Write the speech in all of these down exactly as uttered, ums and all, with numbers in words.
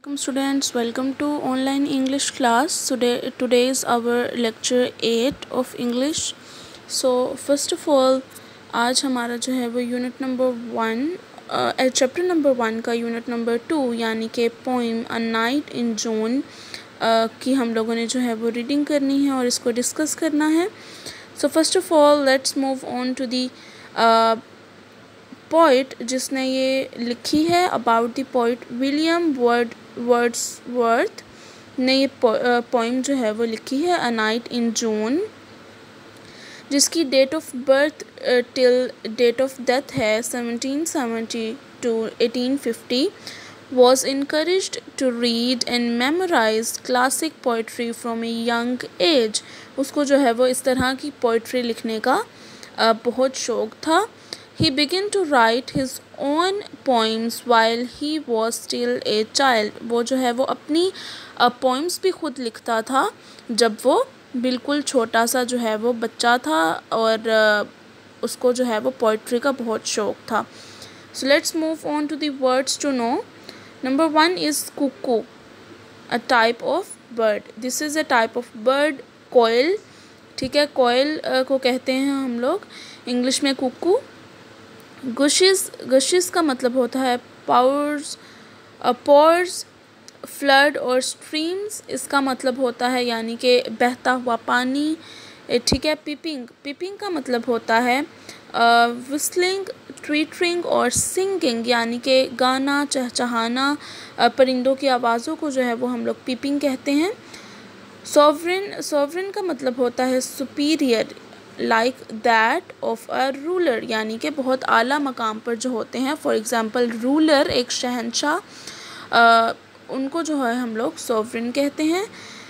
Welcome students, welcome to online English class. Today today is our lecture eight of English. So first of all, आज हमारा जो है वो unit number one chapter number one का unit number two यानी कि poem a night in जून की हम लोगों ने जो है वो रीडिंग करनी है और इसको डिस्कस करना है. So first of all let's move on to the poet जिसने ये लिखी है. About the poet William word Wordsworth ने ये पोइम जो है वो लिखी है अ नाइट इन जून, जिसकी date of birth till date of death है seventeen seventy two eighteen fifty. was encouraged to read and memorize classic poetry from a young age. उसको जो है वो इस तरह की पोइट्री लिखने का uh, बहुत शौक़ था. He began to write his own poems while he was still a child. वो जो है वो अपनी पोइम्स uh, भी खुद लिखता था जब वो बिल्कुल छोटा सा जो है वो बच्चा था और uh, उसको जो है वो पोइट्री का बहुत शौक़ था. So let's move on to the words to know. Number one is cuckoo, a type of bird. This is a type of bird. कोयल, ठीक है, कोयल uh, को कहते हैं हम लोग इंग्लिश में कुकू. गुशिस, गुशिस का मतलब होता है पावर्स, पॉर्स, फ्लड और स्ट्रीम्स. इसका मतलब होता है यानी कि बहता हुआ पानी, ठीक है. पिपिंग, पिपिंग का मतलब होता है विस्लिंग, ट्वीटरिंग और सिंगिंग यानी कि गाना, चहचहाना. परिंदों की आवाज़ों को जो है वो हम लोग पिपिंग कहते हैं. सॉवरेन, सॉवरेन का मतलब होता है superior, like that of a ruler यानी कि बहुत आला मकाम पर जो होते हैं. फॉर एग्ज़ाम्पल रूलर एक शहंशाह, उनको जो है हम लोग सॉवरेन कहते हैं.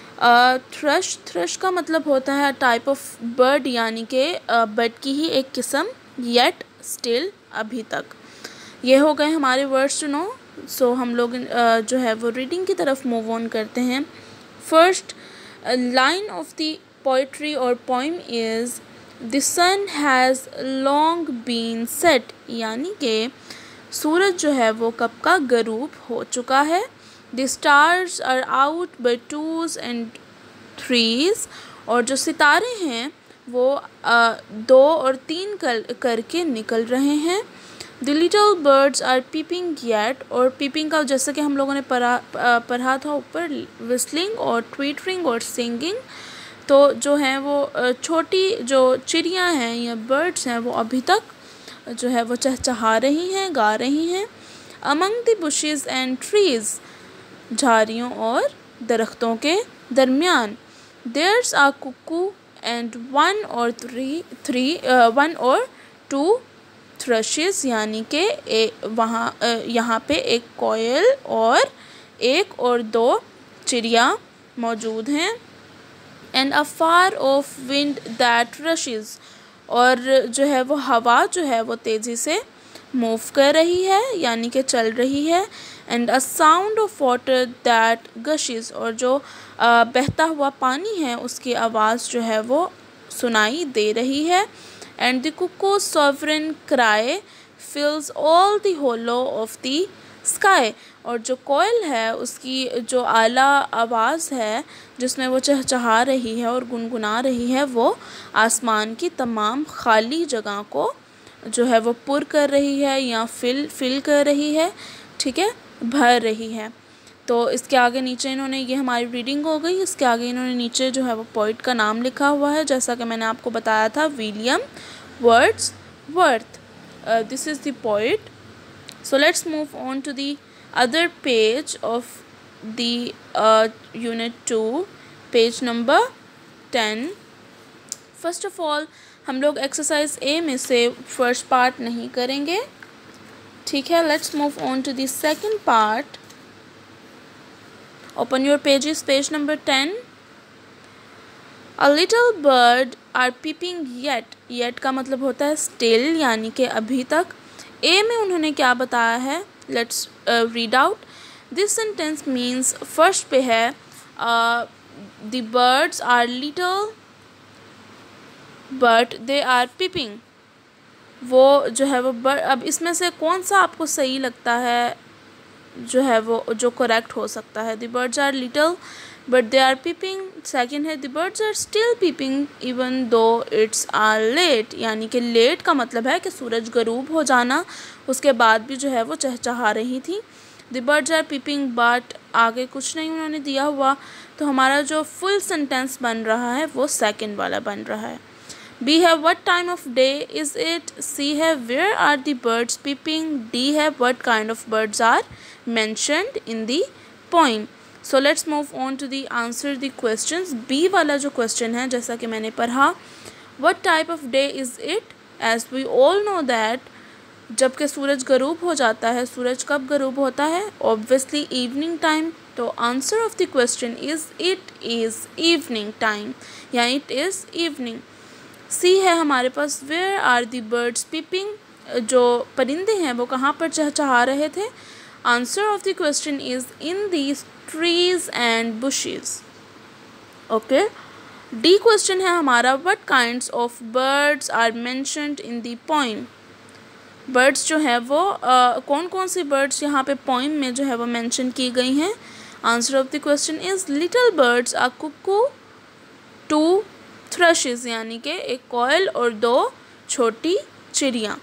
थ्रश, थ्रश का मतलब होता है टाइप ऑफ बर्ड यानी कि बर्ड की ही एक किस्म. येट, स्टिल, अभी तक. ये हो गए हमारे वर्ड्स टू नो. सो हम लोग uh, जो है वो रीडिंग की तरफ मूव ऑन करते हैं. First line of the poetry और poem is the sun has long been set यानी कि सूरज जो है वो कब का गरूब हो चुका है. The stars are out by twos and threes और जो सितारे हैं वो आ, दो और तीन कर करके निकल रहे हैं. The little birds are peeping yet और पीपिंग का जैसा कि हम लोगों ने पढ़ा पढ़ा था ऊपर विस्लिंग और ट्वीटरिंग और सिंगिंग. तो जो हैं वो छोटी जो चिड़ियाँ हैं या बर्ड्स हैं वो अभी तक जो है वो चहचहा रही हैं, गा रही हैं. Among the bushes and trees, झाड़ियों और दरख्तों के दरमियान. There's are cuckoo and one or three three one और टू थ्रशेस यानी कि वहाँ uh, यहाँ पे एक कोयल और एक और दो चिड़िया मौजूद हैं. And a far off wind that rushes और जो है वो हवा जो है वो तेज़ी से मूव कर रही है यानी कि चल रही है. And a sound of water that gushes और जो आ, बहता हुआ पानी है उसकी आवाज़ जो है वो सुनाई दे रही है. And the cuckoo sovereign cry fills all the hollow of the sky और जो कोयल है उसकी जो आला आवाज़ है जिसमें वो चहचहा रही है और गुनगुना रही है वो आसमान की तमाम खाली जगह को जो है वो पुर कर रही है या फिल फिल कर रही है, ठीक है, भर रही है. तो इसके आगे नीचे इन्होंने, ये हमारी रीडिंग हो गई. इसके आगे इन्होंने नीचे जो है वो पोइट का नाम लिखा हुआ है जैसा कि मैंने आपको बताया था, William Wordsworth. This is the poet. So let's move on to the other page of the uh, unit two, page number ten. First of all हम लोग exercise A में से first part नहीं करेंगे, ठीक है. Let's move on to the second part. Open your pages, page number ten. A little bird are peeping yet. Yet का मतलब होता है still यानी कि अभी तक. ए में उन्होंने क्या बताया है, let's read out. This sentence means first पे है the birds are little but they are peeping. वो जो है वो बर्ड, अब इसमें से कौन सा आपको सही लगता है जो है वो जो करेक्ट हो सकता है। The birds are little but they are peeping. Second है the birds are still peeping even though its are late, यानी कि लेट का मतलब है कि सूरज गरूब हो जाना, उसके बाद भी जो है वो चहचहा रही थी। The birds are peeping but आगे कुछ नहीं उन्होंने दिया हुआ, तो हमारा जो फुल सेंटेंस बन रहा है वो सेकेंड वाला बन रहा है। B है what time of day is it? C है where are the birds peeping? D है what kind of birds are mentioned in the poem? So let's move on to the answer the questions. B वाला जो question है जैसा कि मैंने पढ़ा, what type of day is it? As we all know that जबकि सूरज गरूब हो जाता है, सूरज कब गरूब होता है? Obviously evening time. तो answer of the question is it is evening time, या it is evening. सी है हमारे पास where are the birds peeping, जो परिंदे हैं वो कहाँ पर चहचहा रहे थे? Answer of the question is in these trees and bushes. Okay, D question है हमारा what kinds of birds are mentioned in the poem. Birds जो है वो uh, कौन कौन सी बर्ड्स यहाँ पे पोइम में जो है वो मेंशन की गई हैं? Answer of the question is little birds are cuckoo, two thrushes यानी कि एक कोयल और दो छोटी चिड़ियाँ।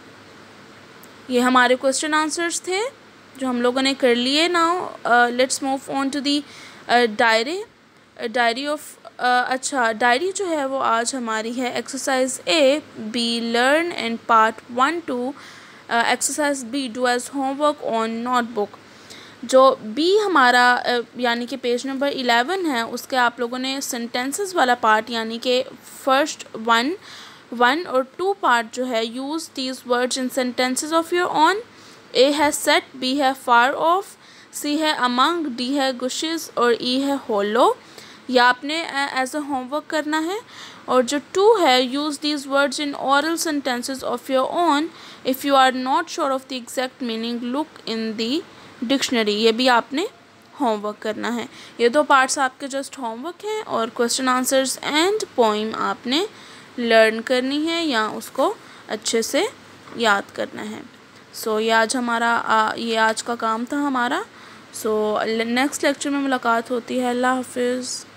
ये हमारे क्वेश्चन आंसर्स थे जो हम लोगों ने कर लिए। Now let's move on to the diary diary of अच्छा डायरी जो है वो आज हमारी है exercise A B learn and part one two exercise B do as homework on notebook. जो बी हमारा यानी कि पेज नंबर इलेवन है उसके आप लोगों ने सेंटेंसेस वाला पार्ट यानी कि फर्स्ट वन वन और टू पार्ट जो है use these words in sentences of your own. A है सेट, बी है फार ऑफ, सी है अमंग, डी है गुशेस और ई है होलो। या आपने एज अ होमवर्क करना है। और जो टू है use these words in oral sentences of your own. If you are not sure of the exact meaning look in the dictionary. ये भी आपने होमवर्क करना है। ये दो पार्ट्स आपके जस्ट होमवर्क हैं और क्वेश्चन आंसर्स एंड पोइम आपने लर्न करनी है या उसको अच्छे से याद करना है। सो so, ये आज हमारा आ, ये आज का काम था हमारा। सो so, नेक्स्ट लेक्चर में मुलाकात होती है। अल्लाह हाफिज़।